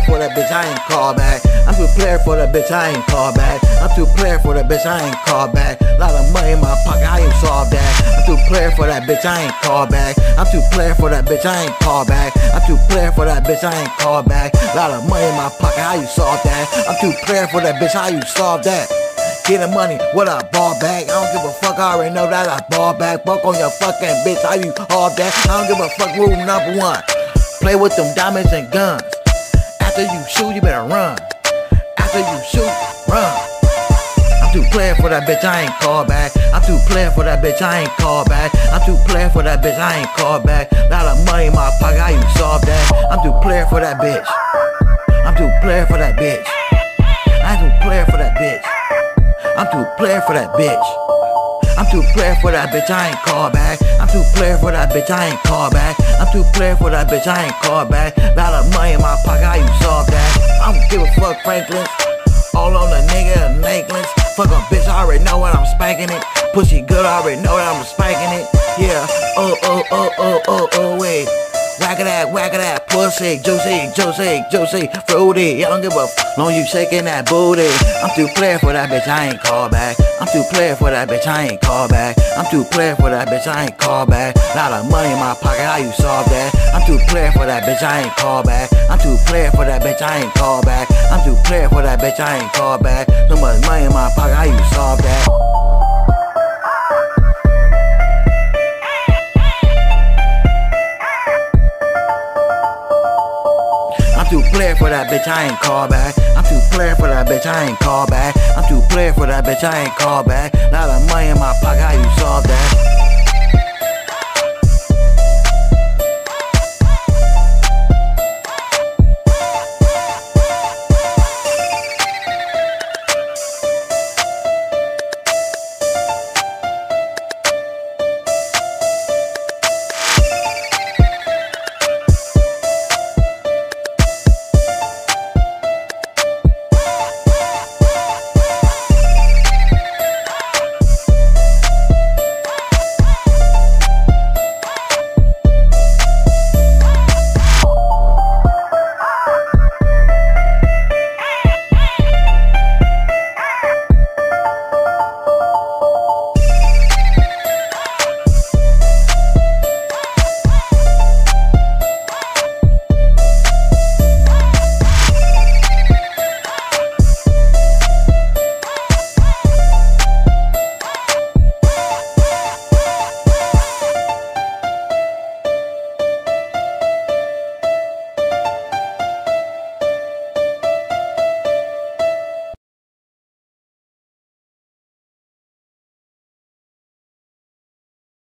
for that bitch, I ain't call back. I'm too player for that bitch, I ain't call back. I'm too player for that bitch, I ain't call back. Lot of money in my pocket, how you solve that? I'm too player for that bitch, I ain't call back. I'm too player for that bitch, I ain't call back. I'm too player for that bitch, I ain't call back. Lot of money in my pocket, how you solve that? I'm too player for that bitch, how you solve that? Getting money with a ball bag. I don't give a fuck, I already know that I ball back. Fuck on your fucking bitch, how you all that? I don't give a fuck, rule number one. Play with them diamonds and guns. After you shoot, you better run. After you shoot, run. I'm too player for that bitch, I ain't call back. I'm too player for that bitch, I ain't call back. I'm too player for that bitch, I ain't call back. Lot of money in my pocket, how you solve that? I'm too player for that bitch. I'm too player for that bitch. I'm too player for that bitch. I'm too player for that bitch. I'm too player for that bitch, I ain't call back. I'm too player for that bitch, I ain't call back. I'm too player for that bitch, I ain't call back. Lot of money in my pocket, how you solve that? I don't give a fuck, Franklin. All on the nigga and necklace. Fuck a bitch, I already know when I'm spanking it. Pussy good, I already know that I'm spanking it. Yeah, wait. Whack that, pussy, juicy, fruity. I don't give a fuck, long you shaking that booty. I'm too player for that bitch, I ain't call back. I'm too player for that bitch, I ain't call back. I'm too player for that bitch, I ain't call back. Lot of money in my pocket, how you solve that? I'm too player for that bitch, I ain't call back. I'm too player for that bitch, I ain't call back. I'm too player for that bitch, I ain't call back. So much money in my pocket, how you solve that? I'm too player for that bitch, I ain't call back. I'm too player for that bitch, I ain't call back. I'm too player for that bitch, I ain't call back. Lot of money in my pocket, how you solve that?